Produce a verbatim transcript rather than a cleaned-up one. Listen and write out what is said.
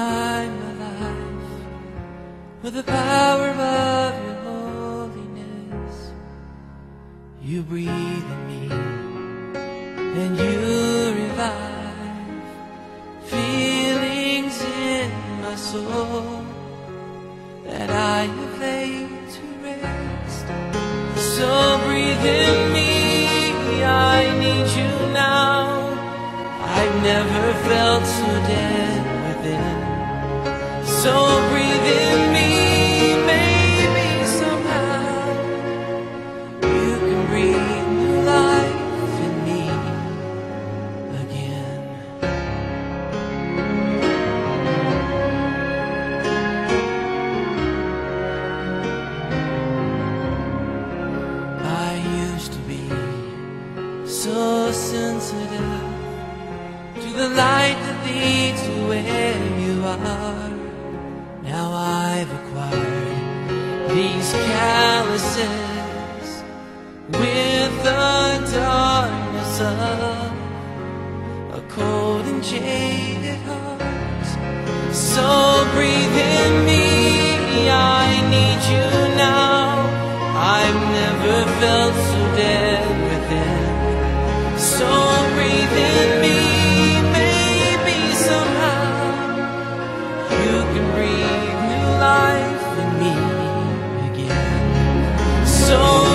I'm alive with the power of your holiness. You breathe in me and you revive feelings in my soul that I have laid to rest. So breathe in me, I need you now. I've never felt so dead within. So breathe in me, maybe somehow you can breathe new life in me again. I used to be so sensitive to the light that leads to where you are. Now I've acquired these calluses with the darkness of a cold and jaded heart. So breathe in me, I need you now. I've never felt so dead within. So breathe in me, maybe somehow you can breathe new life in me again. So